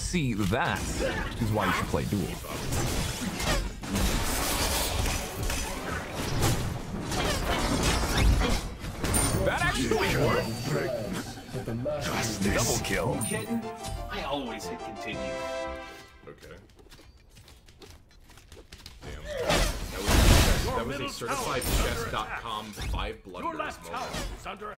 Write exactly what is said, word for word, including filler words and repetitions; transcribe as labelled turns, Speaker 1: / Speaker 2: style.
Speaker 1: see, that is why you should play duel. That actually worked. Double kill.
Speaker 2: I always hit continue.
Speaker 3: Okay. Damn. That was, that was a certified chess dot com five blunders moment.